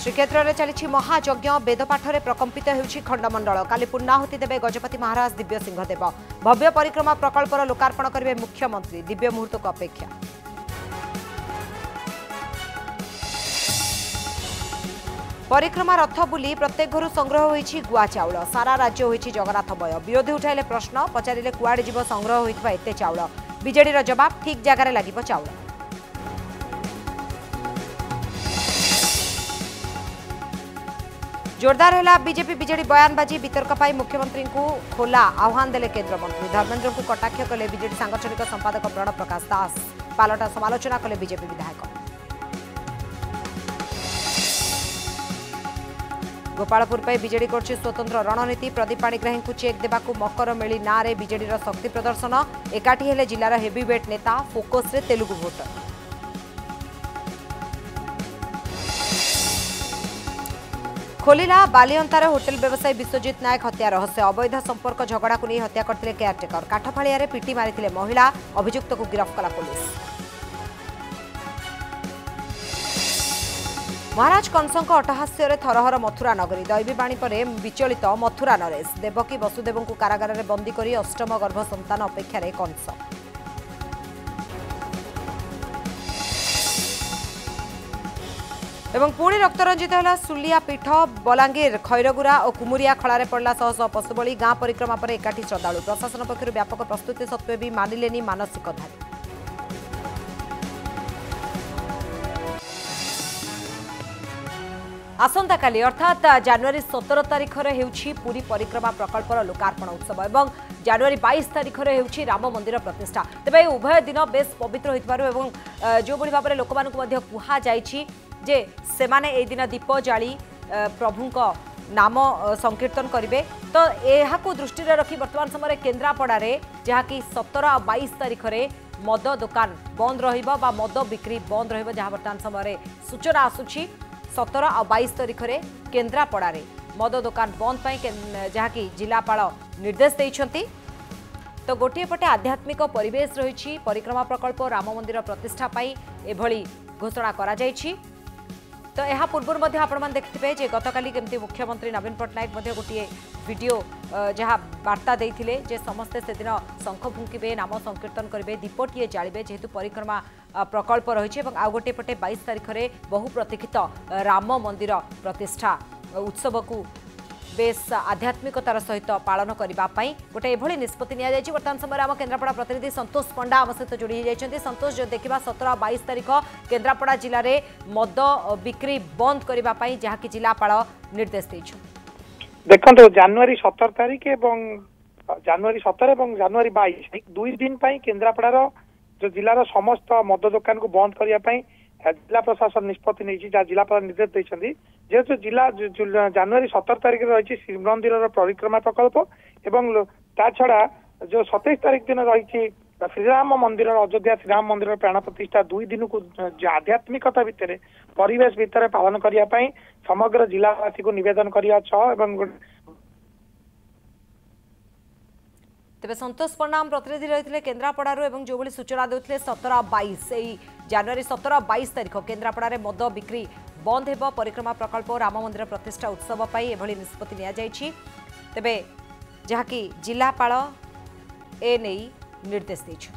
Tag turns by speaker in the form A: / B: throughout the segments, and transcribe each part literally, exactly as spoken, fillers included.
A: श्रीक्षेत्र में चली महायज्ञ वेदपाठरे प्रकंपित होउछि खंडमंडल काली पूर्णाहुति देवे गजपति महाराज दिव्य सिंहदेव भव्य परिक्रमा प्रकल्पर लोकार्पण करेंगे मुख्यमंत्री दिव्य मुहूर्त को अपेक्षा। परिक्रमा रथ बुली प्रत्येक घर संग्रह होइछि गुआ चाउल सारा राज्य होइछि जगन्नाथमय विरोधी उठाइले प्रश्न पचारिले कुआडे जीव संग्रह होइथिबा एते चाउल बीजेडी रो जवाब ठीक जगह रे लागिबो चाउल। जोरदार है बीजेपी बीजेडी बयानबाजी वितर्क पर मुख्यमंत्री को खोला आह्वान देले केन्द्रमंत्री धर्मेन्द्र को कटाक्ष कले बीजेडी सांगठनिक संपादक प्रणव प्रकाश दास पालटा समालोचना कले बीजेपी विधायक। गोपालपुर पर बीजेडी करछि स्वतंत्र रणनीति प्रदीप पाणिग्राही को चेक देबाकू मकर मेली ना रे बीजेडी रो शक्ति प्रदर्शन एकाठी हेले जिलार हेवीवेट नेता फोकस रे तेलुगु भोटर। खोलिला बालिअंतार होटेल व्यवसायी विश्वजित नायक हत्या रहस्य अवैध संपर्क झगड़ा को नहीं हत्या करते केयारटेकर काठफाड़िया पिटी मारी महिला अभियुक्त को गिरफ्त कला पुलिस। महाराज कंसों अट्टहास्य थरहर मथुरा नगरी दैवीवाणी पर विचलित मथुरा नरेश देवकी वसुदेव को कारागार में बंदी कर अष्टम गर्भ संतान अपेक्षार कंस। एवं पुणी रक्तरंजित है सुलिया पीठ बलांगीर खैरगुरा और कुमुरिया खलारे पड़ला शह शह पशुबली गाँ परिक्रमा पर एकाठी श्रद्धालु प्रशासन पक्षर व्यापक प्रस्तुति सत्वे भी मानिलेनी मानसिकधारी। आसंता काली अर्थात जनवरी सतर तारिख में पुरी परिक्रमा प्रकल्पर लोकार्पण उत्सव और जनवरी बाईस तारिख में राम मंदिर प्रतिष्ठा तेज उभय दिन बेस पवित्र हो जो भाव में लोक कहुई जे सेमाने ए दिन दीप जाली प्रभु नाम संकीर्तन करेंगे तो यह दृष्टि रखी वर्तमान समय केन्द्रापड़ा जहाँकि सतर आ बाईस तारिख में मद दुकान बंद रहा मद बिक्री बंद रहा जहाँ वर्तमान समय सूचना आसूची सतर आ बाईस तारिख में केन्द्रापड़ा मद दुकान बंद पर जहाँकि जिलापाल निर्देश देइछंती। तो गोटे पटे आध्यात्मिक परिवेश रही परिक्रमा प्रकल्प राम मंदिर प्रतिष्ठा पाई एभली घोषणा करा जायछि। तो यह पूर्व आपण देखिथे जे गतकाली केमती मुख्यमंत्री नवीन पट्टनायक गोटे वीडियो जहाँ वार्ता देते जे समस्ते से दिन शंख फुंकिबे नाम संकीर्तन करेंगे दीपटीए जालिबे जेहेतु परिक्रमा प्रकल्प रही आ गोटे पटे बाईस तारिख में बहु प्रतीक्षित राम मंदिर प्रतिष्ठा उत्सव को बेस आध्यात्मिकतार सहित पालन करने गोटे एभली निष्पत्ति नि जायछि। वर्तमान समय आम केन्द्रापड़ा प्रतिनिधि संतोष पंडा आम सहित जोड़ी जाइछन्ति। संतोष जो देखा सतर बाईस तारिख केन्द्रापड़ा जिले में मद बिक्री बंद करने जहाँकि जिलापाल निर्देश
B: देखो जनवरी सतर तारिख एवं जनवरी सतर और जनवरी बाईस दुई दिन केन्द्रापड़ा जो जिलार समस्त मद दुकान को बंद करने जिला प्रशासन निष्पत्ति नहीं जिलापाल निर्देश देते जेहेतु जिला जनवरी सतर तारिख रही श्रीमंदिर परिक्रमा प्रकल्प एवं ता छड़ा जो सतैश तारिख दिन रही श्रीराम मंदिर अयोध्या श्रीराम मंदिर प्राण प्रतिष्ठा दुई दिन को आध्यात्मिकता भितर परिवेश भितर पालन करने समग्र जिलावासी को निवेदन करिया
A: तेज संतोष पंडा प्रतिनिधि रही केन्द्रापड़ा जो भाई सूचना देते सतर बाईस जनवरी सतर बाईस तारिख केन्द्रापड़ा मद बिक्री बंद हो परिक्रमा प्रकल्प राम मंदिर प्रतिष्ठा उत्सव पर एभली निष्पत्ति नि जाइछि। तेबे जहाँकि जिलापाल ए नहीं निर्देश देइछन्ति।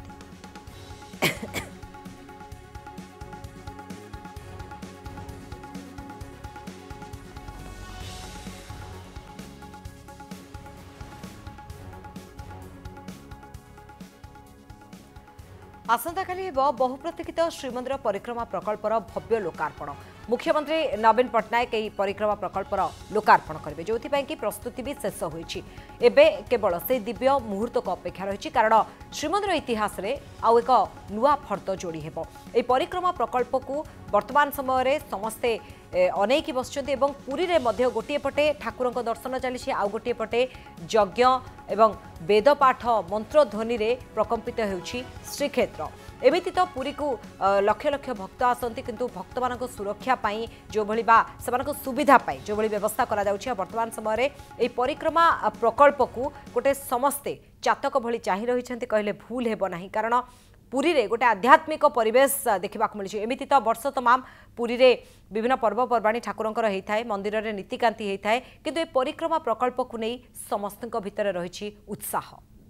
A: आसंता काली बहु प्रतीक्षित श्रीमंदिर परिक्रमा प्रकल्पर भव्य लोकार्पण मुख्यमंत्री नवीन पट्टनायक यह परिक्रमा प्रकल्पर लोकार्पण करेंगे जो कि प्रस्तुति भी शेष होइछि। एबे केवल से दिव्य मुहूर्त को अपेक्षा रही कारण श्रीमंदिर इतिहास रे आउ एक नुआ फर्द जोड़ी हेबो। एही परिक्रमा प्रकल्प को वर्तमान समय समस्ते अनेक बसचंती एवं पुरी रे मध्य गोटे पटे ठाकुर दर्शन चली आउ गोटे पटे यज्ञ एवं वेदपाठ मंत्रध्वनि रे प्रकंपित होउछि श्रीक्षेत्र। एमिति तो पुरी को लक्ष लक्ष भक्त आसती किंतु भक्त मान सुरक्षा पाई जो भली बा सेमानक सुविधा पाई जो भली व्यवस्था करा जाउछि वर्तमान समय रे एही परिक्रमा प्रकल्प को गोटे समस्ते चातक भली चाहि रहिछन्ति कहले भूल हेबो नाही कारण पुरी रे गोटे आध्यात्मिक परिवेश देखा मिली एमती तो वर्ष तमाम पुरी रे विभिन्न पर्वपर्वाणी ठाकुरंकर होता है मंदिर में नीतिकांति होता है किंतु ए परिक्रमा प्रकल्प को नहीं समस्त भितर रही उत्साह।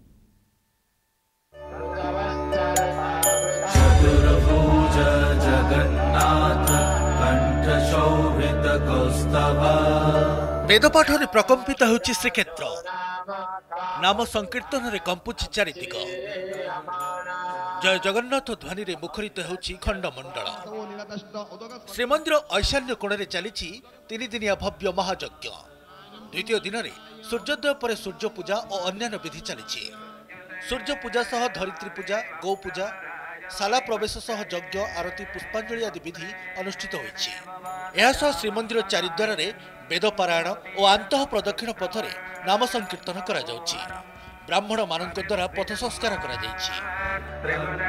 C: वेदपाठर प्रकम्पित होछि श्रीक्षेत्र नाम संकीर्तन रे कंपुछि चारिदिग जय जगन्नाथ ध्वनि रे मुखरित होछि खंडमंडल श्रीमंदिर ऐशान्य कोण चली तीन दिनिया भव्य महायज्ञ द्वितीय दिन में सूर्योदय पर सूर्य पूजा और अन्य विधि चली सूर्य पूजा सह धरित्री पूजा गौ पूजा शाला प्रवेश सह यज्ञ आरती पुष्पांजलि आदि विधि अनुष्ठित होइछि। श्रीमंदिर चारिद्वार रे वेदपारायण और आंतः प्रदक्षिण पथरे नाम संकीर्तन करा जाउछि। ब्राह्मण मानक द्वारा पथ संस्कार करा जाइछि।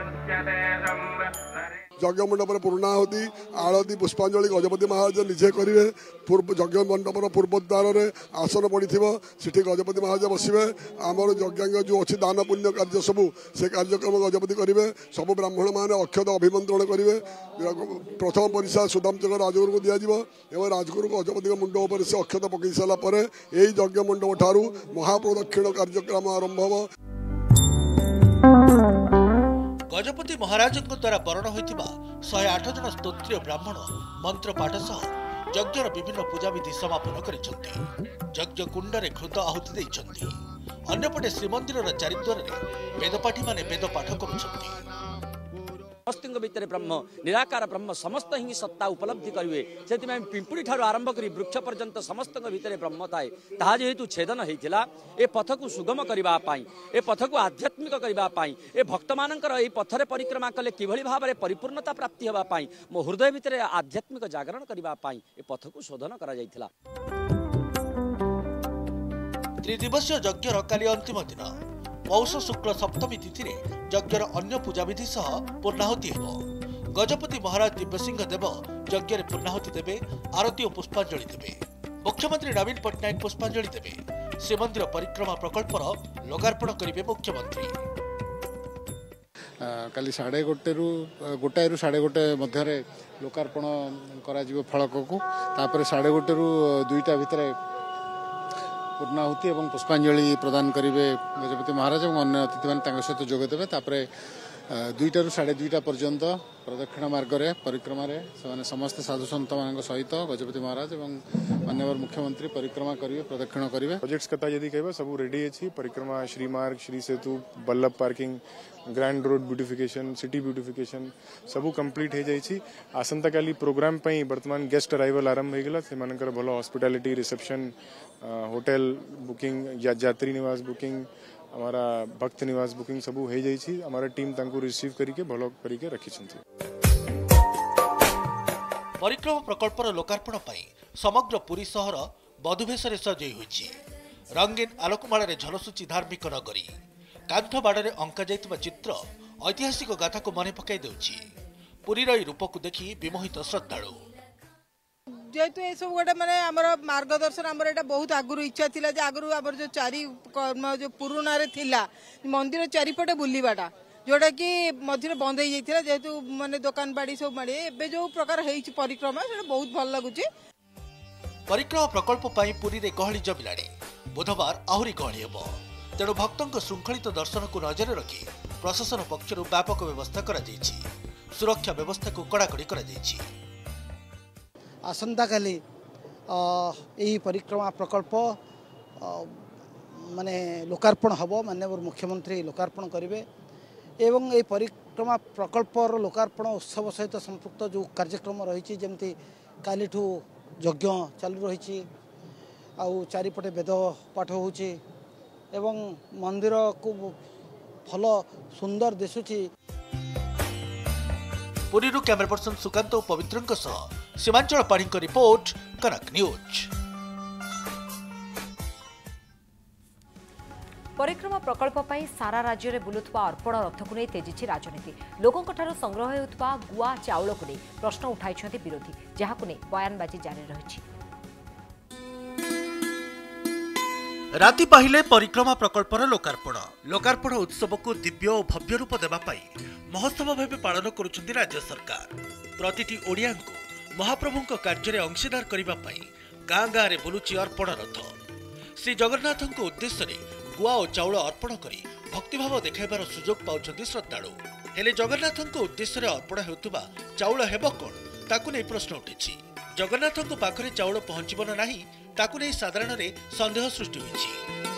D: यज्ञ मंडप पूर्णाहुति आरती पुष्पांजलि गजपति महाराज निजे करेंगे। यज्ञ मंडप पूर्वद्वार आसन पड़ी सेठी गजपति महाराज बसवे आमर यज्ञ जो अच्छी दान पुण्य कार्य सबू से कार्यक्रम गजपति करेंगे। सब ब्राह्मण मैंने अक्षत अभिमंत्रण करेंगे। प्रथम परिषद सुदामचक राजगुरु को दिज्व एवं राजगुरु गजपति मुंड पर से अक्षत पकई सारापर यही यज्ञ मंडप ठारू महाप्रदक्षिण कार्यक्रम आरंभ हो।
C: गजपति महाराज द्वारा वर्ण होता शहे आठ जन स्तोत्रीय ब्राह्मण मंत्र पाठ सह यज्ञर विभिन्न पूजा विधि समापन कर यज्ञ कुंड में घृत आहुति देइछन्ति। अन्यपटे श्रीमंदिर चारिद्वार वेदपाठी माने वेद पाठ करुछन्ति।
E: समस्त भितर ब्रह्म निराकार ब्रह्म समस्त ही सत्ता उपलब्धि करेंगे से पिंपुड़ी ठार आरंभ कर वृक्ष पर्यंत समस्त भितर ब्रह्म थाए ताहा जेहेतु छेदन होता ए पथ को सुगम करने ए पथ को आध्यात्मिक करने ए भक्त मानकर ए पथरे परिक्रमा कले किभली भाव में परिपूर्णता प्राप्ति होगापाई मो हृदय भितर आध्यात्मिक जागरण करने ए पथ को शोधन करा जायथिला।
C: त्रिदिवसीय यज्ञर काली अंतिम दिन पौष शुक्ल सप्तमी तिथि यज्ञर अन्य पूजा विधि सह पूर्णाहुति हो। गजपति महाराज दिव्यसिंह देव यज्ञ पूर्णाहुति देवे आरती और पुष्पांजलि देवे। मुख्यमंत्री नवीन पट्टनायक पुष्पांजलि देवे। श्रीमंदिर परिक्रमा प्रकल्पर लोकार्पण करेंगे मुख्यमंत्री।
F: काली साढ़े गोटे रु गोटाए रु साढ़े गोटे मध्य लोकार्पण करा फलक को तापर साढ़े गोटे रु दुईटा भितर पूर्णाहुति एवं पुष्पांजलि प्रदान करेंगे गजपति महाराज और अन्य अतिथि मैंने सहित जोगदेवे। दुईटा रु साढ़े दुईटा पर्यंत प्रदक्षिण मार्ग में परिक्रमा से समस्त साधु सन्त मान सहित गजपति महाराज और माननीय मुख्यमंत्री परिक्रमा करेंगे प्रदक्षिण करेंगे।
G: प्रोजेक्ट्स कथा यदि कहबा सब रेडी अछि। परिक्रमा Shree Marg Shree Setu Ballabh parking grand road beautification city beautification सबू कंप्लीट हो जाइए। आसंता काली प्रोग्राम पई वर्तमान गेस्ट अराइवल आरंभ हो गला। से मानकर भलो हॉस्पिटैलिटी रिसेप्शन होटल बुकिंग या यात्री निवास बुकिंग हमारा भक्त निवास बुकिंग सबू हो जाइए। हमारा टीम तांको रिसीव करके भलो करके रखी छथि।
C: परिक्रमा प्रकल्पर लोकार्पण पई समग्र पुरी सहर बधुभेशरे सजई होइछि। रंगीन आलोकमाल रे झलसुची धार्मिक नगरी कांथ बाड़े अंका जाइतिबा चित्र ऐतिहासिक गाथा को मन पकाई देउछि। पुरीर ई रूप को देखि विमोहित श्रद्धालु
H: जेहेतु ये सब गोटे माने आमर मार्गदर्शन आमर एटा बहुत आगुरु इच्छा थिला जे आगुरु आमर जो चारि जो पुरुना रे थिला मंदिर चारिपटे बुलीबाटा जोटा कि मझे बंद हो जाइथिला जेहेतु माने दुकान बाड़ी सब माड़ी एबे जो प्रकार हेछि परिक्रमा सेटा बहुत भल लागुछि।
C: परिक्रमा प्रकल्प पई पुरी रे गहली जमिलाणी बुधवार आहुरी गहली हेबो। तेणु भक्तों श्रृंखलित दर्शन को नजर रखी प्रशासन पक्षर व्यापक व्यवस्था करा जाइछि। सुरक्षा व्यवस्था को कड़ाकड़ी करा जाइछि।
I: आसंता काली यही परिक्रमा प्रकल्प माने लोकार्पण हबो। माननीय मुख्यमंत्री लोकार्पण करेंगे एवं ये परिक्रमा प्रकल्पर लोकार्पण उत्सव सहित संपृक्त जो कार्यक्रम रही जमती कालीठू यज्ञ चालू रही आउ चारिपटे वेद पाठ होउछि एवं मंदिर को भल सुंदर दिशुची।
C: पुरी कैमरा पर्सन सुकांत और पवित्रंक सह सीमांचल पाढ़ी रिपोर्ट कनक न्यूज।
A: परिक्रमा प्रकल्प पई सारा राज्य में बुलुवा अर्पण रथ को नहीं तेजी राजनीति। लोकों संग्रह होता गुआ चाउल को नहीं प्रश्न उठाई विरोधी जहां को नहीं बयानबाजी जारी रही।
C: राति पाहिले परिक्रमा प्रकल्पर लोकार्पण लोकार्पण उत्सव को दिव्य और भव्य रूप देवाई महोत्सव भाव पालन करुछंती राज्य सरकार। प्रतिटी ओडिया को महाप्रभु कार्य में अंशीदार करने गाँ गाँ में बुलुची अर्पण रथ। श्री जगन्नाथ उद्देश्य गुआ और चाउल अर्पण कर भक्तिभाव देखाइबार सुजोग पाउछंती श्रद्धालु। हेले जगन्नाथ उद्देश्य अर्पण हेउतबा चाउल हेबो कोन ताकु नै प्रश्न उठिछि। जगन्नाथ पाखरे चाउल पहुंचबो ना नाही ताकु नै साधारण रे संदेह सृष्टि होइछि।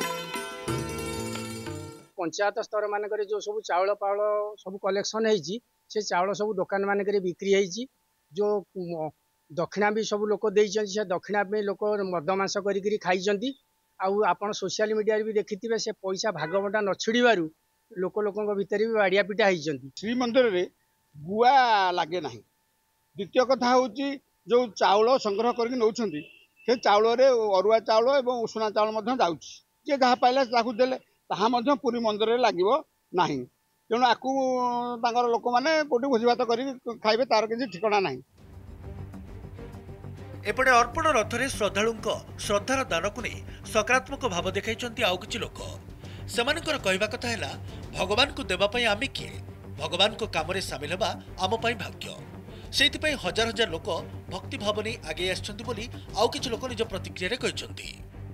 J: पंचायत स्तर मानक जो सब चाउल पाउल सब कलेक्शन होइछि से चाउल सब दुकान मानक बिक्री होइछि। जो दक्षिणा भी सब लोक देइछन्ति से दक्षिणा में लोक मदमांस करी खाइछन्ति। आउ आपण सोशल मीडिया भी देखिथिबे से पैसा भागवटा न छिड़ीबारु लोक लोकଙ୍କ भितर भी बाड़िया पिटा होइछन्ति।
K: श्री मंदिर रे गुआ लागे नाही। द्वितीय कथा होची जो चाउल संग्रह करके नौछन्ति से चाउल रे अरुआ चाउल एवं उषुना चाउल मध्य जाउछि। जे जहा पाइला ताकू देले ताहा मध्य पुरी मंदिर रे लागिवो नाही। तेणु आकु तांगर लोक माने कोठी भोजीभात करी खाइबे तार किछि ठिकाना नाही।
C: एपटे अर्पण रथरे श्रद्धालुंक श्रद्धार दान को नहीं सकारात्मक भाव देखाइछन्ति आउ किछि लोक। सेमानकर कहवा कथा हैला भगवान को देवा पई आमे किए भगवान को काम रे शामिल हेबा आम पई भाग्य। सेति पई हजार हजार लोक भक्ति भाव नै आगे आछन्ति बोली आउ किछि लोक निज प्रतिक्रिया रे कहिछन्ति।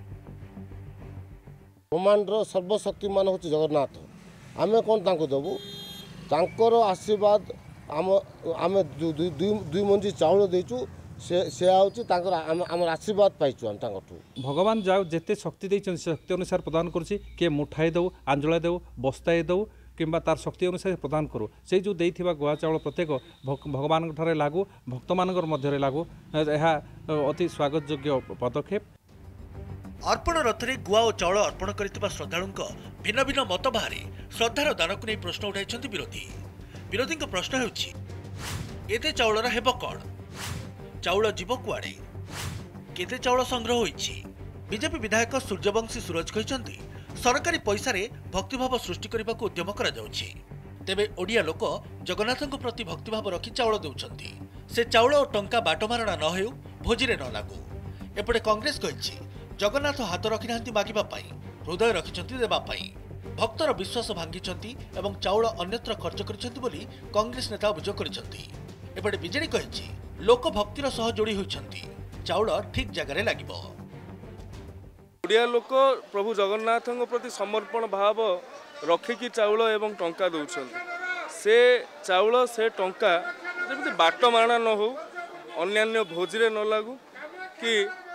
L: ब्रह्मांड रो सर्वशक्तिमान होछि जगन्नाथ। आमे कोन तांको देबु तांकर आशीर्वाद आम आमे दुई दुई मंजी चाउल देचु से से आउछि तांकर आम आशीर्वाद पाइछु हम तांकटू।
M: भगवान जाओ जेते शक्ति दैछन शक्ति अनुसार प्रदान करूछि के मुठाई दउ आंजला दउ बस्ताई दउ किंबा तार शक्ति अनुसार प्रदान करू। से जो देइथिबा गुआ चाउल प्रत्येक भगवान ठारे लागू भक्त मानकर मध्यरे लागू एहा अति स्वागत योग्य पदक्षेप।
C: अर्पण रथरे गुआ और चाउल अर्पण करथिबा श्रद्धालुंक भिन्न भिन्न मत बाहरी श्रद्धार दान को नै प्रश्न उठाइछन्ति विरोधी। विरोधीଙ୍କ प्रश्न हेउछि एते चाउलर हेबो कोन चाउल जीव कुआड़े केते चाउल संग्रह होइछि। बीजेपी विधायक सूर्यवंशी सूरज कहते सरकारी पैसा रे भक्तिभाव सृष्टि करने को उद्यम करा जाउछि। तेबे ओडिया लोक जगन्नाथ प्रति भक्तिभाव रखी चाउल देउछन्ति। से चाउल और टंका बाटमारणा न हेउ भोजी रे न लागू। एपटे कांग्रेस कहिछि जगन्नाथ हाथ रखि नांती मागिबा पई हृदय रखिछन्ति देबा पई। भक्तर विश्वास भांगिछन्ति एवं चाउल अन्यत्र खर्च करिछन्ति बोली कांग्रेस नेता अभियोग करिछन्ति। एपटे बीजेडी कहिछि लोक भक्तिर सह जोड़ी होइछन्ति चाउल ठीक जगह लागिबो।
N: ओडिया लोक प्रभु जगन्नाथ प्रति समर्पण भाव रखिकी चाउल एवं टंका दौरान से चाउल से टंका जमी बाट मारणा न हो अन्य भोजी न लागू कि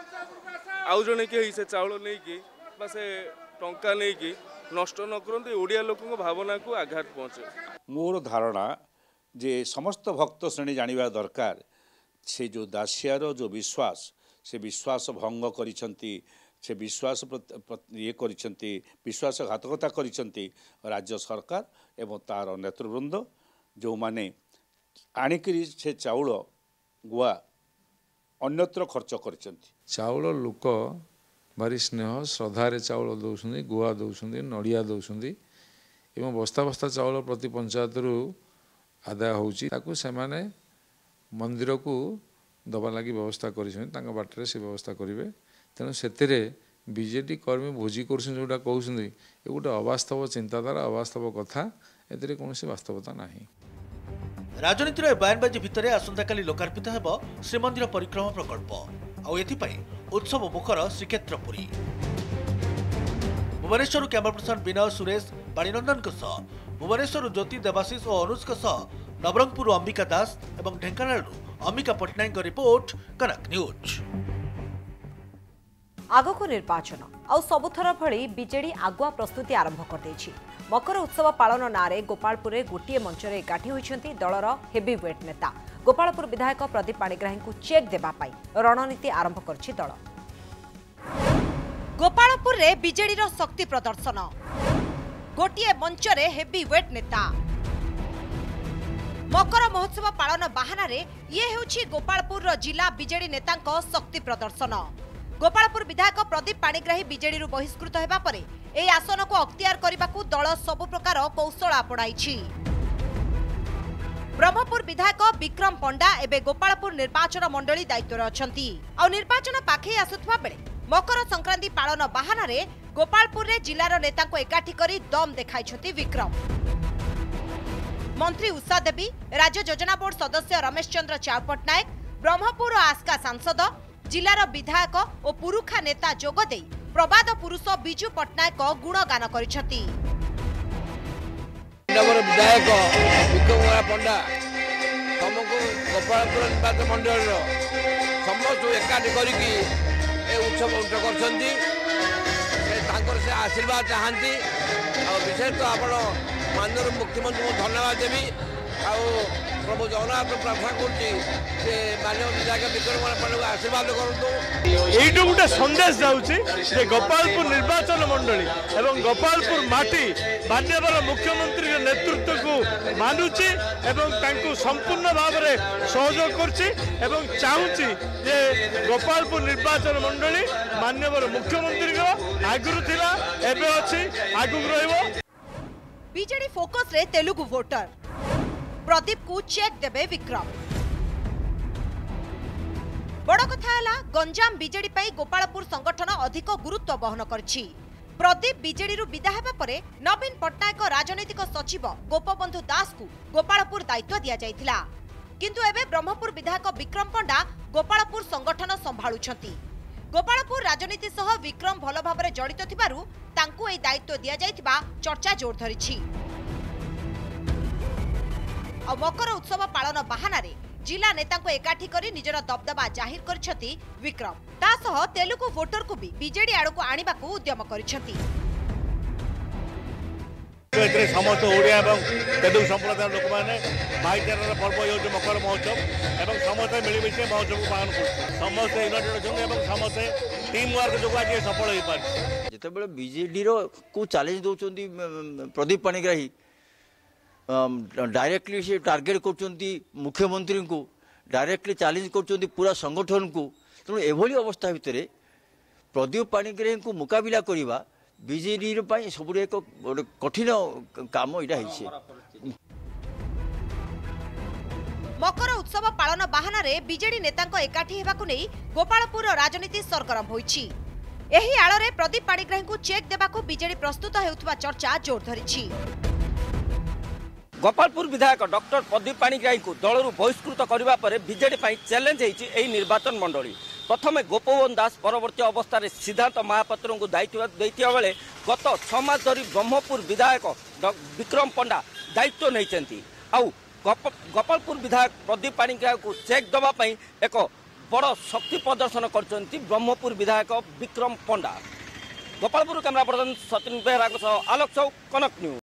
N: आउ जड़े कि से चाउल नहीं कि से टंका नहीं कि नष्ट न करते ओडिया लोक भावना को आघात पहुँचे।
O: मोर धारणा जे समस्त भक्त श्रेणी जानिबा दरकार से जो दासियार जो विश्वास से विश्वास भंग करिसंती से विश्वास ये करिसंती विश्वासघातकता करिसंती राज्य सरकार एवं तार नेतृवृंद जो माने आनिकरी से चाउल गुआ अन्यत्र खर्च करिसंती।
P: चाउल लोक भारी स्नेह श्रद्धारे चाउल दौसंदी गुआ दौसंदी नड़िया दौसंदी एवं बस्ता बस्ता चाउल प्रति पंचायत रु आदाय होउची ताकू से माने मंदिर को दबा लगी व्यवस्था कर बाटर से व्यवस्था करेंगे। तेणु से बीजेडी कर्मी भोजी कर जोटा कहते ये गोटे अवास्तव चिंताधारा अवास्तव कथा ए कौन वास्तवता ना।
C: राजनीतिर बयानबाजी भितर आसंता काली लोकार्पित हेब श्रीमंदिर परिक्रमा प्रकल्प आउ एथिपाई उत्सव मुखर श्रीक्षेत्र पुरी। भुवनेश्वर कैमरा पर्सन विनय सुरेश बाणीनंदन भुवनेश्वर ज्योति देवाशीष और अनुज नवरंगपुर अंबिका दास और ढेंकानाल अंबिका पट्टनायक रिपोर्ट कनक न्यूज।
A: आगको निर्वाचन आउ सबुथर भली बीजेडी आगुआ प्रस्तुति आरंभ कर देछि। मकर उत्सव पालन नारे गोपालपुर गोटे मंच में एकाठी होइछन्ति दलर हेवीवेट नेता। गोपालपुर विधायक प्रदीप पाणिग्राही को चेक देबा पाई रणनीति आरंभ करछि दल। गोपालपुर रे बीजेडी रो शक्ति प्रदर्शन गोटे मंच में हेवीवेट नेता। मकर महोत्सव पालन बाहाना रे ये हेउछि गोपालपुर जिला बीजेडी नेतांक शक्ति प्रदर्शन। गोपालपुर विधायक प्रदीप पाणिग्राही बीजेडी रु बहिष्कृत हेबा परे एई आसन को अख्तियार करबाकू दल सबु प्रकार कौशल आपणाइछि। ब्रह्मपुर विधायक विक्रम पंडा एबे गोपालपुर निर्वाचन मंडली दायित्व अछंती। आ निर्वाचन पाखे आसुथबा बेले मकर संक्रांति पालन बाहाना रे गोपालपुर रे जिलार नेता को एकाठी करी दम देखाइछथि विक्रम। मंत्री उषा देवी, राज्य योजना बोर्ड सदस्य रमेश चंद्र चाव पट्टनायक, ब्रह्मपुर आस्का सांसद, जिलार विधायक और पुरुखा नेता जोगदे प्रबाद पुरुष बिजू पट्टनायक गुणगान करिछथि।
Q: विधायक विक्रम पंडा समको गोपालपुर निर्वाचन मंडल समस्त एकाठी करके उत्सव कर आशीर्वाद चाहती विशेष तो आप माननीय मुख्यमंत्री को धन्यवाद देवी आ प्रभु जगन्नाथ प्रार्थना कर विधायक विक्रम पंडा को आशीर्वाद करूँ।
R: गोटे संदेश जाऊँगी गोपालपुर निर्वाचन मंडली एवं गोपालपुर माटी माननीय मुख्यमंत्री नेतृत्व को मानुची एवं संपूर्ण भाव में सहयोग कर चाहूँगी जे गोपालपुर निर्वाचन मंडली माननीय मुख्यमंत्री आगुरी थिला एबे अछि आगुक रहइबो।
A: बीजेडी फोकस रे तेलुगु वोटर प्रदीप को चेक देबे विक्रम। बड़ कथा है गंजाम बीजेडी पाई गोपालपुर संगठन अधिक गुरुत्व बहन करछि। प्रदीप बीजेडी रु विदा हेबा परे नवीन पट्टनायक राजनैतिक सचिव गोपबंधु दास को गोपालपुर दायित्व दिया जायथिला, किंतु एबे ब्रह्मपुर विधायक विक्रम पंडा गोपालपुर संगठन संभाळुछंती। गोपालपुर राजनीति सह विक्रम भल भाव जड़ित थिबारु तांकु एई दायित्व दिया जायथिबा चर्चा जोर धरिछि। और मकर उत्सव पालन बाहाना रे जिला नेता को एकाठी करी निजर दबदबा जाहिर करछथि विक्रम। ता सह तेलुगु वोटर को भी बीजेडी आड़ को आनिबा को उद्यम करछथि।
R: समस्त ओडिया एवं तेलुगु संप्रदाय लोक मैंने भाईचारार पर्व ये मकर महोत्सव एवं समस्त मिलमिशे महोत्सव को पालन कर समस्त यूनाइटेड अच्छा समस्त टीम वर्क जो आज सफल हो पारे।
S: जिते बीजेडी को चैलेंज दौरान प्रदीप पाणिग्राही डायरेक्टली से टार्गेट कर मुख्यमंत्री को डायरेक्टली चैलेंज कर पूरा संगठन को तेणु एभली अवस्था भितर प्रदीप पाणिग्राही को मुकाबिला करवा बीजेडी सब एक कठिन काम यहाँ।
A: मकर उत्सव पालन बाहाना रे बीजेडी नेता एकाठी हेबाकु नै गोपालपुर राजनीति सरगरम होईछि। एही आଳରେ प्रदीप पाणिग्राही को चेक देबाकु बीजेडी प्रस्तुत हेउथबा चर्चा जोर धरिछि।
E: गोपालपुर विधायक डॉक्टर प्रदीप पाणिग्राही को दलरू बहिष्कृत करने पर बीजेडी चैलेंज होती निर्वाचन मंडली। प्रथम गोपबंधु दास परवर्ती अवस्था सिद्धांत महापात्र को दायित्व देता बेले गत छ मास धरी ब्रह्मपुर विधायक विक्रम पंडा दायित्व नहीं आउ गोपालपुर विधायक प्रदीप पाणिग्राही को चेक देवाई एक बड़ शक्ति प्रदर्शन कर ब्रह्मपुर विधायक विक्रम पंडा। गोपालपुर कैमरा पर्सन सचिन बेहरा आलोक चौ कनक न्यूज।